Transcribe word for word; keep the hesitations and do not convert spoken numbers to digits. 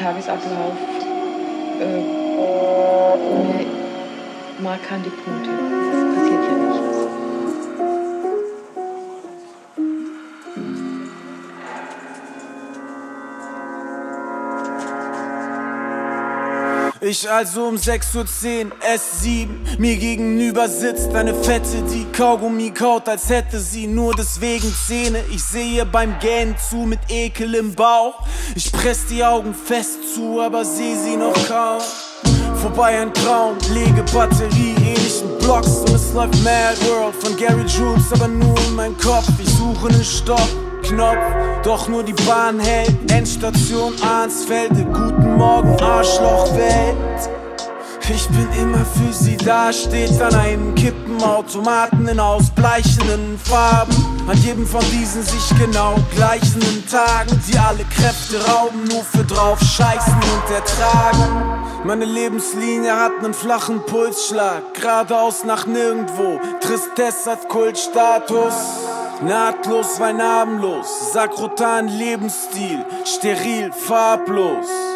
Tagesablauf äh, ohne markante Punkte. Das passiert ja nicht. Ich also um sechs Uhr zehn, S sieben, mir gegenüber sitzt eine Fette, die Kaugummi kaut, als hätte sie nur deswegen Zähne. Ich sehe beim Gähnen zu mit Ekel im Bauch. Ich press die Augen fest zu, aber seh sie noch kaum. Vorbei ein Traum, lege Batterie, ähnlichen Blocks und es läuft Mad World von Gary Jules, aber nur in meinem Kopf. Ich suche nen Stoppknopf, doch nur die Bahn hält. Endstation Arnsfelde, guten Morgen Arschlochwelt. Ich bin immer für sie da, steht an einem Kippenautomaten in ausbleichenden Farben. An jedem von diesen sich genau gleichenden Tagen, die alle Kräfte rauben, nur für drauf scheißen und ertragen. Meine Lebenslinie hat nen flachen Pulsschlag, geradeaus nach nirgendwo, Tristesse hat Kultstatus. Nahtlos, weil namenlos, sakrotan Lebensstil, steril, farblos.